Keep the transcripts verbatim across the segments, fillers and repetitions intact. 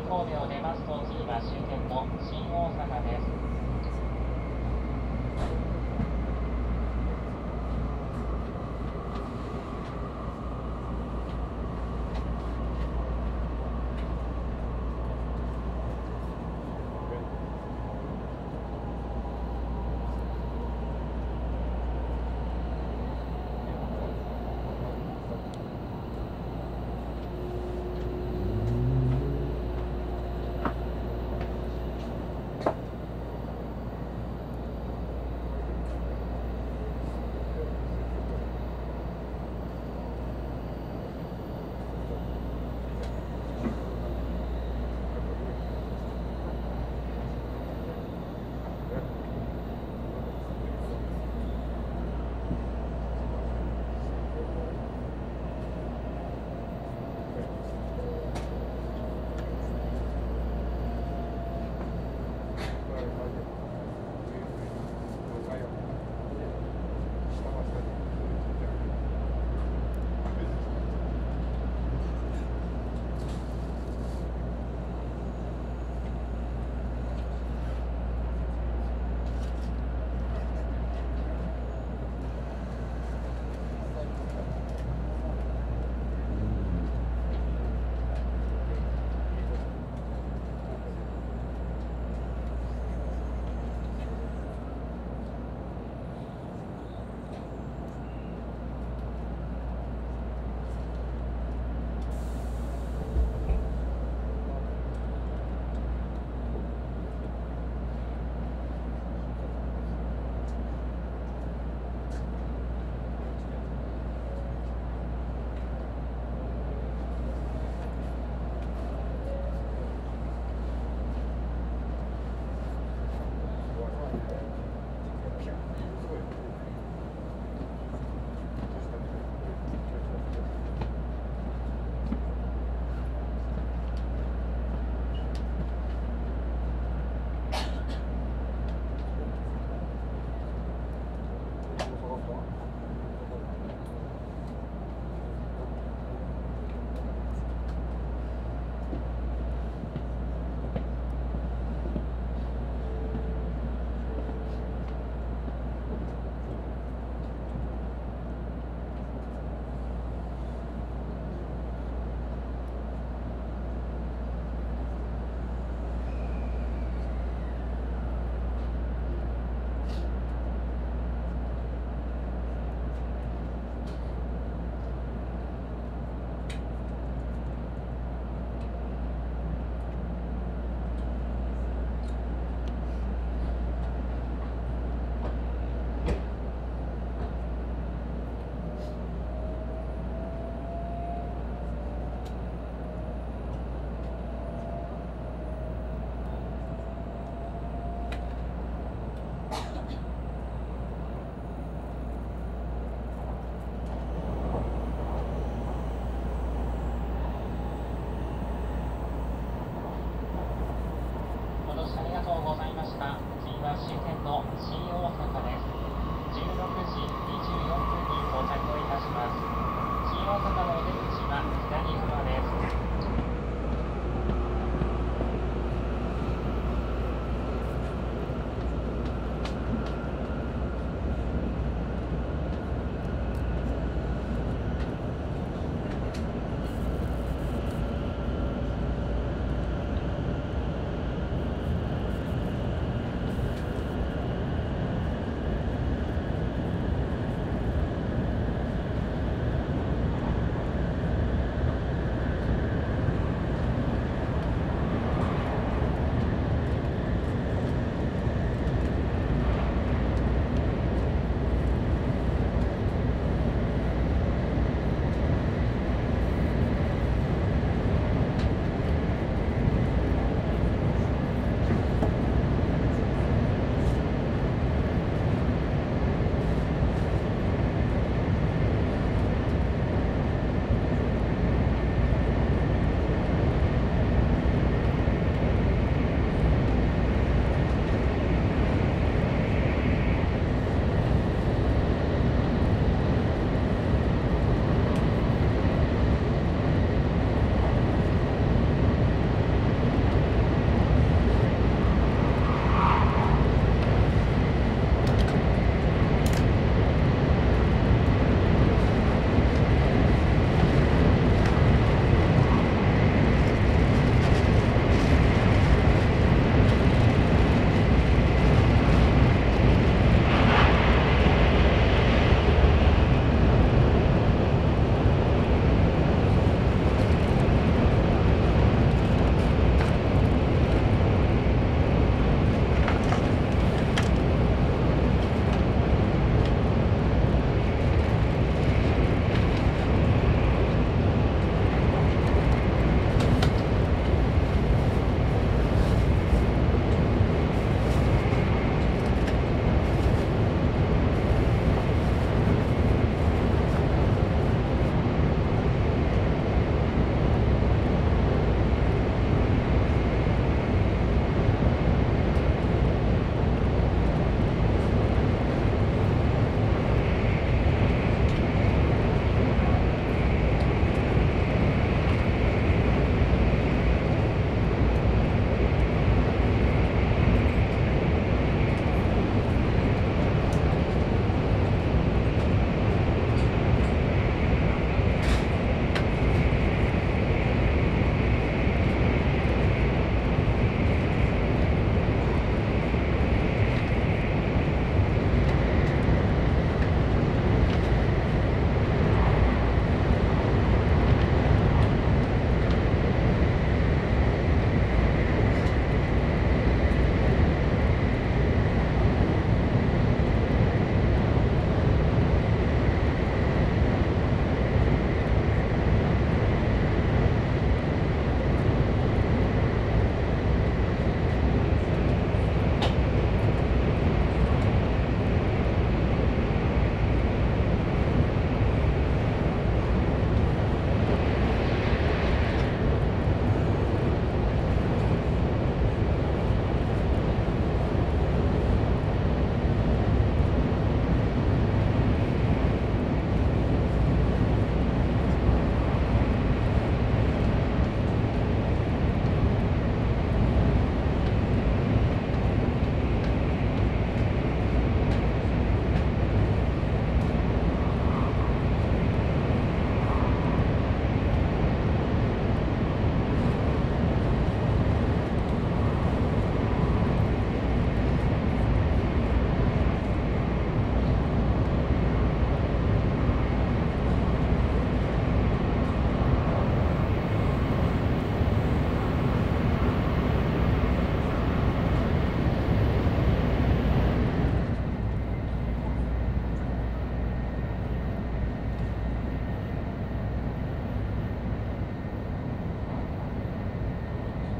神戸を出ますと次は終点の新大阪です。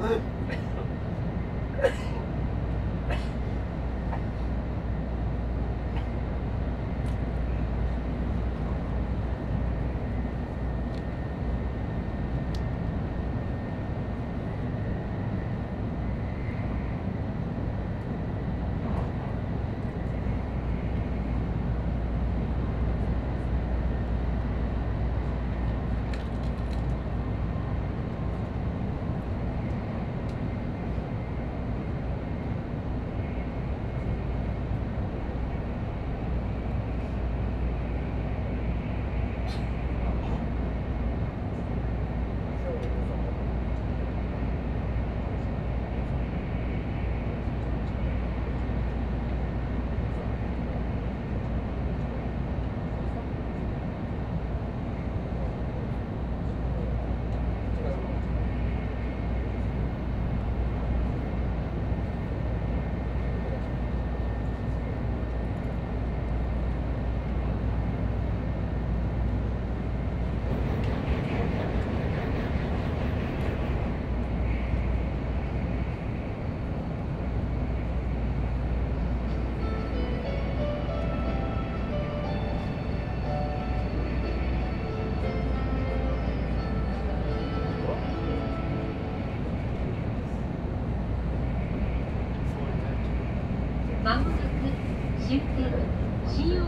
まもなく終点新大阪です。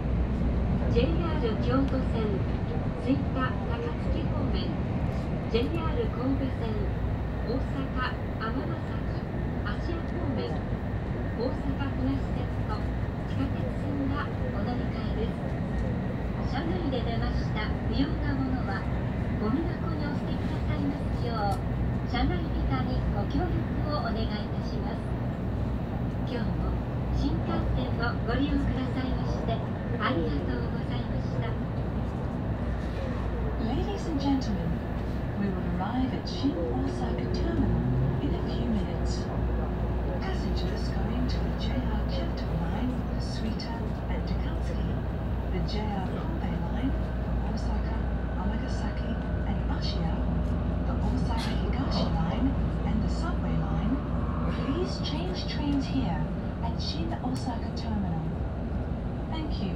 ジェイアール 京都線吹田高槻方面、 ジェイアール 神戸線大阪尼崎芦屋方面、大阪東線と地下鉄線がお乗り換えです。車内で出ました不要なものはゴミ箱にお捨てくださいますよう、車内ピタにご協力をお願いいたします。今日も新幹線をご利用くださいましてありがとうございました。 Ladies and gentlemen, we will arrive at Shin Osaka Terminal in a few minutes. Passengers going to the J R Kyoto Line, Suita and Takatsuki, the J R Kobe Line, Osaka, Amagasaki and Ashia, the Osaka Higashi Line and the Subway Line, please change trains here at Shin Osaka Terminal. Thank you.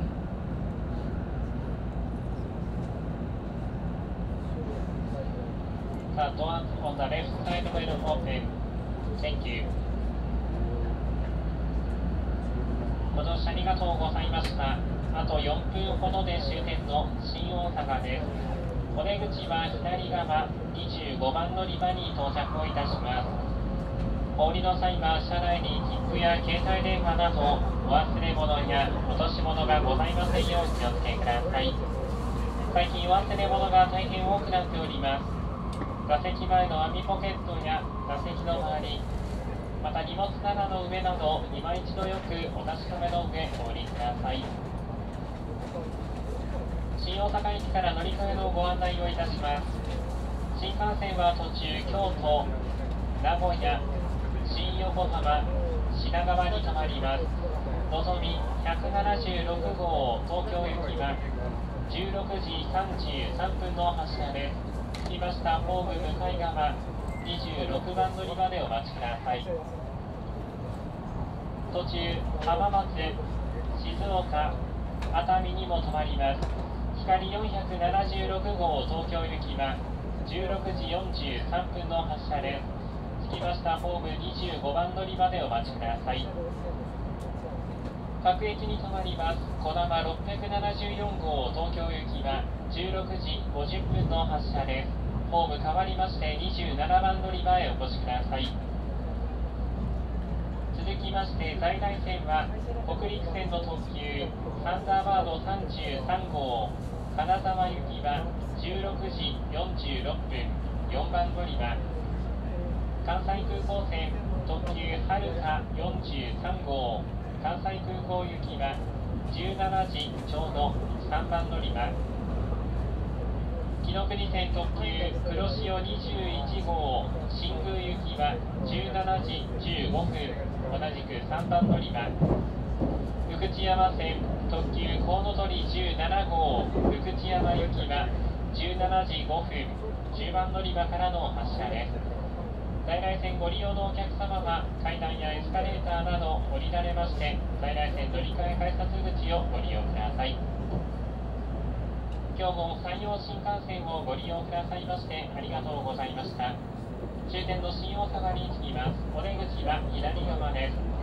The doors on the left side will open. Thank you. ご乗車ありがとうございました。あとよんぷんほどで終点の新大阪です。お出口は左側にじゅうごばん乗り場に到着をいたします。お降りの際は車内に切符や携帯電話などお忘れ物や落とし物がございませんよう気をつけください。最近お忘れ物が大変多くなっております。座席前の網ポケットや座席の周り、また荷物棚の上など今一度よくお確かめの上お降りください。新大阪駅から乗り換えのご案内をいたします。新幹線は途中京都、名古屋、新横浜、品川に停まります。のぞみひゃくななじゅうろくごう東京行きはじゅうろくじさんじゅうさんぷんの発車です。着きましたホーム向かい側にじゅうろくばん乗り場でお待ちください。途中浜松、静岡、熱海にも停まります。光よんひゃくななじゅうろくごう東京行きはじゅうろくじよんじゅうさんぷんの発車です。着きましたホームにじゅうごばん乗り場でお待ちください。各駅に停まりますこだまろっぴゃくななじゅうよんごう東京行きはじゅうろくじごじゅっぷんの発車です。ホーム変わりましてにじゅうななばん乗り場へお越しください。続きまして在来線は北陸線の特急サンダーバードさんじゅうさんごう金沢行きはじゅうろくじよんじゅうろっぷんよんばん乗り場、関西空港線特急はるかよんじゅうさんごう関西空港行きはじゅうしちじちょうどさんばん乗り場、紀ノ国線特急黒潮にじゅういちごう新宮行きはじゅうしちじじゅうごふん同じくさんばん乗り場、福知山線特急コウノトリじゅうななごう福知山行きはじゅうしちじごふんじゅうばん乗り場からの発車です。 来線ご利用のお客様は階段やエスカレーターなど降りられまして、在来線乗り換え改札口をご利用ください。今日も山陽新幹線をご利用くださいましてありがとうございました。終点の新大阪に着きます。お出口は左側です。